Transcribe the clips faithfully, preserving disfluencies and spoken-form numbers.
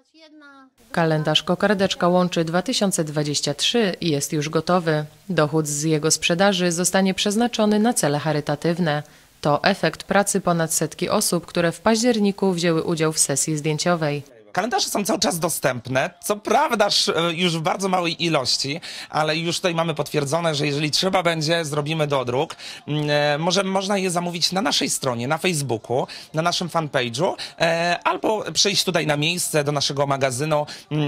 Kalendarz Kokardeczka Łączy dwa tysiące dwudziesty trzeci jest już gotowy. Dochód z jego sprzedaży zostanie przeznaczony na cele charytatywne. To efekt pracy ponad setki osób, które w październiku wzięły udział w sesji zdjęciowej. Kalendarze są cały czas dostępne, co prawda już w bardzo małej ilości, ale już tutaj mamy potwierdzone, że jeżeli trzeba będzie, zrobimy dodruk. Może można je zamówić na naszej stronie, na Facebooku, na naszym fanpage'u, albo przyjść tutaj na miejsce do naszego magazynu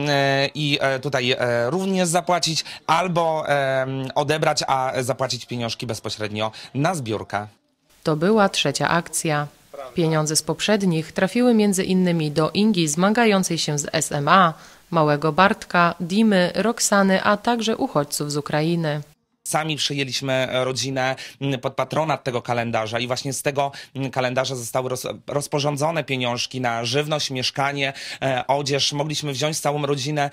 i tutaj również zapłacić, albo odebrać, a zapłacić pieniążki bezpośrednio na zbiórkę. To była trzecia akcja. Pieniądze z poprzednich trafiły między innymi do Ingi zmagającej się z S M A, małego Bartka, Dimy, Roxany, a także uchodźców z Ukrainy. Sami przyjęliśmy rodzinę pod patronat tego kalendarza i właśnie z tego kalendarza zostały roz, rozporządzone pieniążki na żywność, mieszkanie, e, odzież. Mogliśmy wziąć całą rodzinę,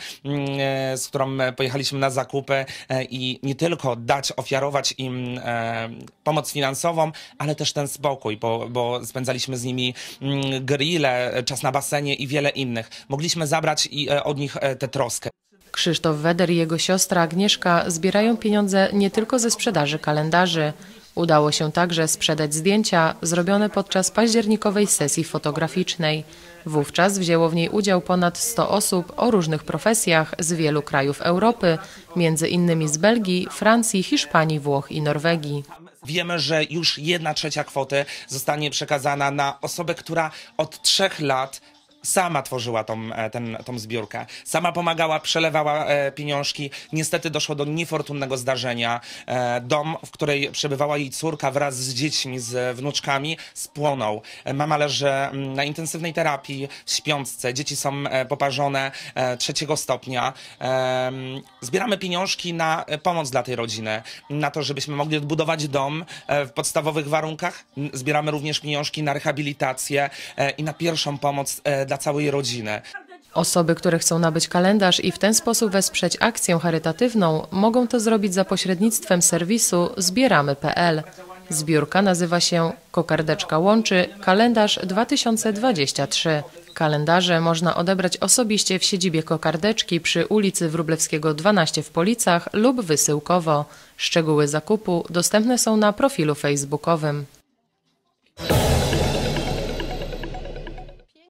e, z którą pojechaliśmy na zakupy e, i nie tylko dać, ofiarować im e, pomoc finansową, ale też ten spokój, bo, bo spędzaliśmy z nimi m, grille, czas na basenie i wiele innych. Mogliśmy zabrać i, e, od nich e, tę troskę. Krzysztof Weder i jego siostra Agnieszka zbierają pieniądze nie tylko ze sprzedaży kalendarzy. Udało się także sprzedać zdjęcia zrobione podczas październikowej sesji fotograficznej. Wówczas wzięło w niej udział ponad sto osób o różnych profesjach z wielu krajów Europy, między innymi z Belgii, Francji, Hiszpanii, Włoch i Norwegii. Wiemy, że już jedna trzecia kwoty zostanie przekazana na osobę, która od trzech lat sama tworzyła tą, ten, tą zbiórkę. Sama pomagała, przelewała e, pieniążki. Niestety doszło do niefortunnego zdarzenia. E, dom, w której przebywała jej córka wraz z dziećmi, z wnuczkami, spłonął. E, mama leży na intensywnej terapii, w śpiączce. Dzieci są e, poparzone e, trzeciego stopnia. E, zbieramy pieniążki na pomoc dla tej rodziny. Na to, żebyśmy mogli odbudować dom e, w podstawowych warunkach. Zbieramy również pieniążki na rehabilitację e, i na pierwszą pomoc e, dla całej rodziny. Osoby, które chcą nabyć kalendarz i w ten sposób wesprzeć akcję charytatywną, mogą to zrobić za pośrednictwem serwisu zbieramy kropka p l. Zbiórka nazywa się Kokardeczka Łączy Kalendarz dwa tysiące dwudziesty trzeci. Kalendarze można odebrać osobiście w siedzibie Kokardeczki przy ulicy Wróblewskiego dwanaście w Policach lub wysyłkowo. Szczegóły zakupu dostępne są na profilu facebookowym.